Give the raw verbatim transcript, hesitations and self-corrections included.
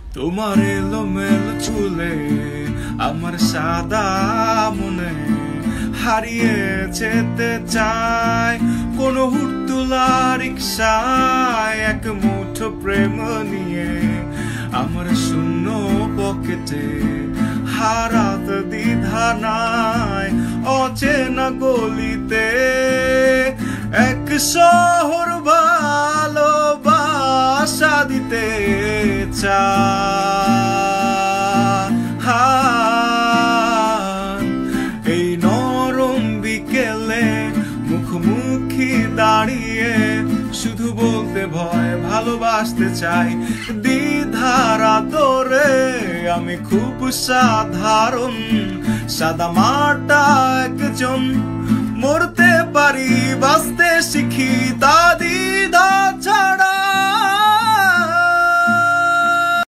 তোমার এলোমেলো চুলে আমার সাদা মনে হারিয়ে যেতে চাই কোন হুড়তুলা রিকশায় এক মুঠো প্রেম নিয়ে আমার শূন্য পকেটে হারাতে দ্বিধা নাই অচেনা গলিতে এক শহর ভালোবাসা দিতে চাই এই নরম বিকেলে মুখোমুখি দাঁড়িয়ে শুধু বলতে ভয় ভালোবাসতে চাই দ্বিধার আদরে আমি খুব সাধারণ সাদা মাটা একজন মরতে পারি বাঁচতে শিখি তা দ্বিধা ছাড়া।